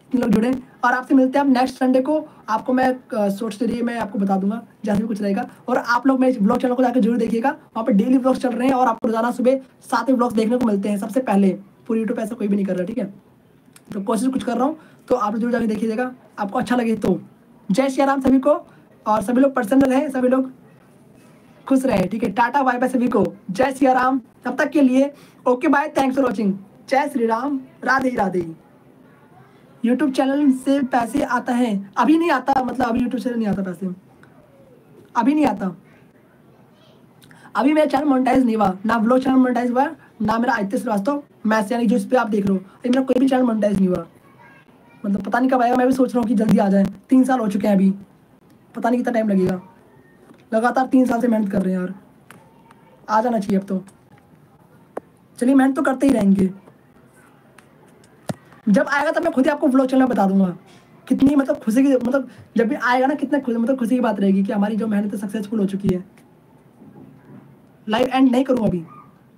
जितने लोग जुड़े। और आपसे मिलते हैं हम नेक्स्ट संडे को। आपको मैं शॉर्ट्स के जरिए मैं आपको बता दूंगा जैसे भी कुछ रहेगा। और आप लोग मेरे ब्लॉग चैनल को जाकर जरूर देखिएगा, वहाँ पर डेली ब्लॉग्स चल रहे हैं और आपको रोजाना सुबह 7 ब्लॉग्स देखने को मिलते हैं सबसे पहले। पूरी यूट्यूब ऐसा कोई भी नहीं कर रहा, ठीक है। तो कोशिश कुछ कर रहा हूँ, तो आप जरूर जाकर देखिएगा, आपको अच्छा लगे तो। जय श्री राम सभी को, और सभी लोग प्रसन्न रहे, सभी लोग खुश रहे, ठीक है। टाटा बाय बाय सभी को, जय श्री राम। तब तक के लिए okay bye, thanks for watching. जय श्री राम, राधे राधे। यूट्यूब चैनल से पैसे आता है? अभी नहीं आता, मतलब अभी यूट्यूब से नहीं आता पैसे, अभी नहीं आता। अभी मेरा चैनल मोनेटाइज नहीं हुआ, ना ब्लॉग चैनल मोनेटाइज हुआ, ना मेरा आदित्य श्रीवास्तव मैथ्स यानी जो इस पर आप देख रहे हो, अभी मेरा कोई भी चैनल मोनेटाइज नहीं हुआ। मतलब पता नहीं कब आएगा, मैं भी सोच रहा हूँ कि जल्दी आ जाए। 3 साल हो चुके हैं अभी, पता नहीं कितना टाइम लगेगा। लगातार 3 साल से मेहनत कर रहे हैं यार, आ जाना चाहिए अब तो। चलिए मेहनत तो करते ही रहेंगे, जब आएगा तब मैं खुद ही आपको ब्लॉग चैनल बता दूंगा। कितनी मतलब खुशी की, मतलब जब भी आएगा ना, कितना मतलब खुशी की बात रहेगी कि हमारी जो मेहनत सक्सेसफुल हो चुकी है। लाइव एंड नहीं करूँ अभी,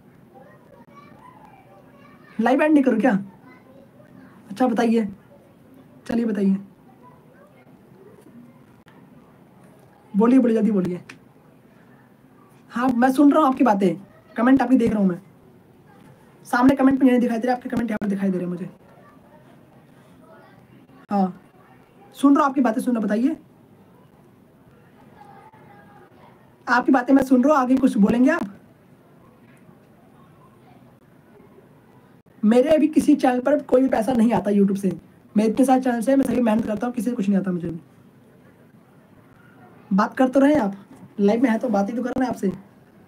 लाइव एंड नहीं करूँ क्या? अच्छा बताइए, चलिए बताइए, बोलिए बोलिए, जल्दी बोलिए। हाँ मैं सुन रहा हूँ आपकी बातें, कमेंट आपकी देख रहा हूँ मैं। सामने कमेंट पे नहीं दिखाई दे रहे आपके, कमेंट यहाँ पर दिखाई दे रहे हैं मुझे। हाँ सुन रहा हूँ आपकी बातें, सुन रहा, बताइए। आपकी बातें मैं सुन रहा हूँ, आगे कुछ बोलेंगे आप? मेरे अभी किसी चैनल पर कोई भी पैसा नहीं आता यूट्यूब से। मैं इतने सारे चैनल से मैं सभी मेहनत करता हूँ, किसी से कुछ नहीं आता मुझे भी। बात कर तो रहे आप, लाइव में है तो बात ही तो कर रहे हैं आपसे।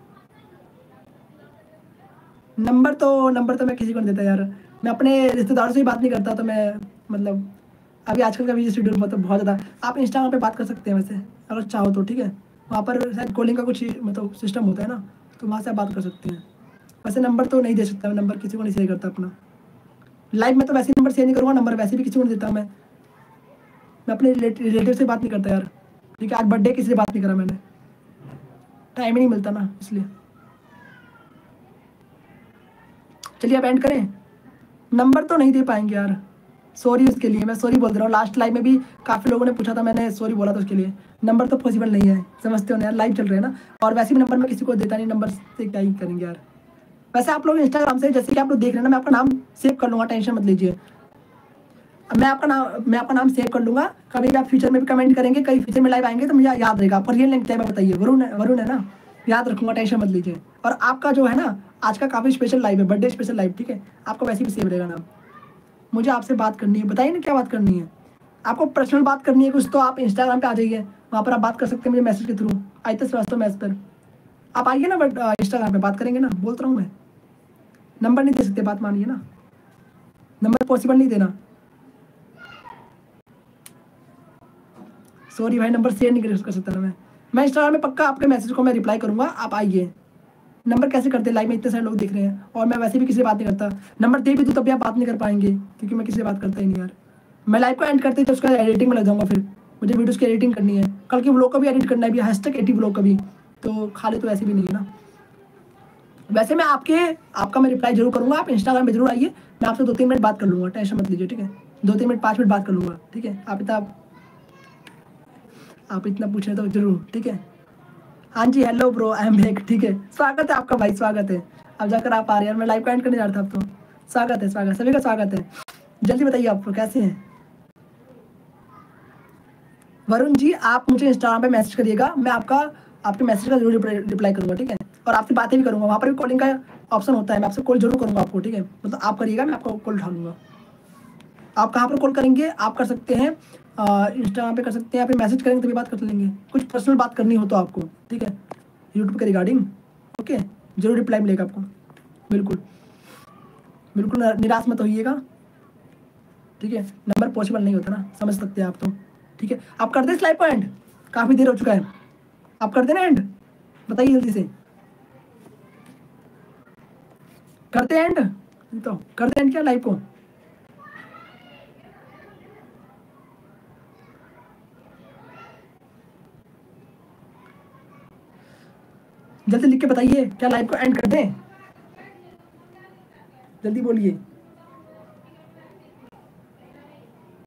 नंबर तो मैं किसी को नहीं देता यार, मैं अपने रिश्तेदारों से ही बात नहीं करता। तो मैं मतलब अभी आजकल का बिजी शेड्यूल मतलब बहुत ज़्यादा। आप इंस्टाग्राम पे बात कर सकते हैं वैसे, अगर चाहो तो, ठीक है। वहाँ पर शायद कॉलिंग का कुछ मतलब सिस्टम होता है ना, तो वहाँ से आप बात कर सकते हैं। वैसे नंबर तो नहीं दे सकता मैं, नंबर किसी को नहीं शेयर करता अपना। लाइव में तो वैसे नंबर शेयर नहीं करूँगा, नंबर वैसे भी किसी को नहीं देता मैं अपने रिलेटिव से बात नहीं करता यार, ठीक है। आज बर्थडे किसी से बात नहीं करा मैंने, टाइम ही नहीं मिलता ना, इसलिए। चलिए आप एंड करें। नंबर तो नहीं दे पाएंगे यार, सॉरी उसके लिए, मैं सॉरी बोल रहा हूँ। लास्ट लाइव में भी काफ़ी लोगों ने पूछा था, मैंने सॉरी बोला था उसके लिए। नंबर तो पॉसिबल नहीं है, समझते हो ना यार, लाइव चल रहे हैं ना। और वैसे भी नंबर में किसी को देता नहीं, नंबर से क्या ही करेंगे यार। वैसे आप लोग इंस्टाग्राम से जैसे कि आप लोग देख रहे हैं ना, मैं आपका नाम सेव कर लूँगा, टेंशन मत लीजिए। मैं आपका नाम सेव कर लूँगा। कभी भी आप फ्यूचर में भी कमेंट करेंगे, कहीं फ्यूचर में लाइव आएंगे तो मुझे याद रहेगा। आपका रियल नेम क्या है बताइए? वरुण है ना, याद रखूँगा, टेंशन मत लीजिए। और आपका जो है ना, आज का काफ़ी स्पेशल लाइव है, बर्थडे स्पेशल लाइव, ठीक है। आपको वैसे भी सेव रहेगा नाम। मुझे आपसे बात करनी है, बताइए ना क्या बात करनी है। आपको पर्सनल बात करनी है कुछ, तो आप इंस्टाग्राम पे आ जाइए, वहाँ पर आप बात कर सकते हैं मुझे मैसेज के थ्रू, आदित्य श्रीवास्तव मैसेज पर आप आइए ना। बट इंस्टाग्राम पे बात करेंगे ना, बोलता रहा हूँ मैं। नंबर नहीं दे सकते, बात मानिए ना, नंबर पॉसिबल नहीं देना। सॉरी भाई, नंबर शेयर नहीं कर सकता ना मैं इंस्टाग्राम में पक्का आपके मैसेज को मैं रिप्लाई करूँगा, आप आइए। नंबर कैसे करते हैं, लाइव में इतने सारे लोग दिख रहे हैं, और मैं वैसे भी किसी से बात नहीं करता। नंबर दे भी दूँ तब भी आप बात नहीं कर पाएंगे, क्योंकि मैं किसी से बात करता ही नहीं यार। मैं लाइव को एंड करते ही तो उसका एडिटिंग में लग जाऊँगा, फिर मुझे वीडियोज़ की एडिटिंग करनी है, कल के ब्लॉग का भी एडिट करना है भी, #80 ब्लॉग का भी। तो खाली तो ऐसे भी नहीं है ना। वैसे मैं आपका मैं रिप्लाई जरूर करूँगा, आप इंस्टाग्राम पे जरूर आइए। मैं आपसे 2-3 मिनट बात कर लूँगा, टेंशन मत लीजिए, ठीक है। 2-3 मिनट 5 मिनट बात कर लूँगा, ठीक है। आप इतना पूछ रहे तो जरूर, ठीक है। हाँ जी, hello bro, I am back, ठीक है। स्वागत है आपका भाई, स्वागत है। अब जाकर आप आ रहे हैं, मैं लाइव का एंड करने जा रहा था। अब तो स्वागत है, स्वागत, सभी का स्वागत है। जल्दी बताइए आप कैसे हैं वरुण जी। आप मुझे इंस्टाग्राम पे मैसेज करिएगा, मैं आपके मैसेज का जरूर रिप्लाई करूँगा, ठीक है। और आपसे बातें भी करूँगा, वहाँ पर भी कॉलिंग का ऑप्शन होता है, मैं आपसे कॉल जरूर करूँगा आपको, ठीक है। मतलब आप करिएगा, मैं आपको कॉल उठा लूँगा। आप कहाँ पर कॉल करेंगे, आप कर सकते हैं इंस्टाग्राम पे कर सकते हैं, या फिर मैसेज करेंगे तभी बात कर लेंगे, कुछ पर्सनल बात करनी हो तो आपको, ठीक है, यूट्यूब के रिगार्डिंग। ओके, जरूर रिप्लाई मिलेगा आपको, बिल्कुल बिल्कुल, निराश मत होइएगा, ठीक है। नंबर पॉसिबल नहीं होता ना, समझ सकते हैं आप तो, ठीक है। आप कर दें इस लाइव को एंड, काफ़ी देर हो चुका है, आप कर देना एंड, बताइए जल्दी से। करते एंड, तो करते एंड क्या लाइव को? जल्दी लिख के बताइए, क्या लाइव को एंड कर दें? जल्दी बोलिए।